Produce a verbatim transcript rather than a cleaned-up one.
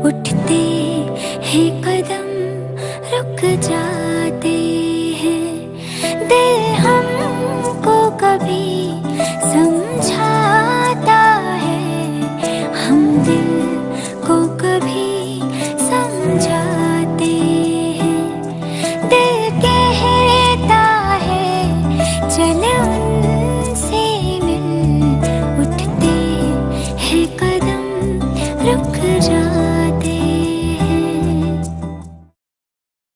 उठते हैं कदम रुक जाते हैं, दिल हमको कभी समझाता है, हम दिल को कभी समझाते हैं। दिल कहता है चल